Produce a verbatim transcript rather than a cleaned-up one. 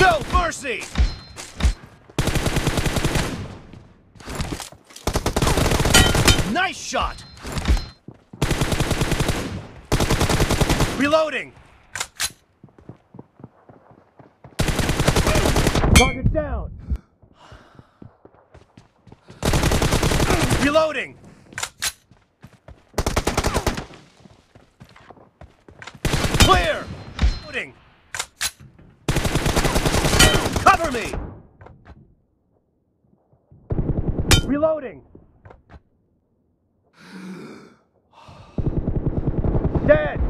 No mercy! Nice shot! Reloading! Target down! Reloading! Clear! Reloading! Cover me! Reloading! Dead!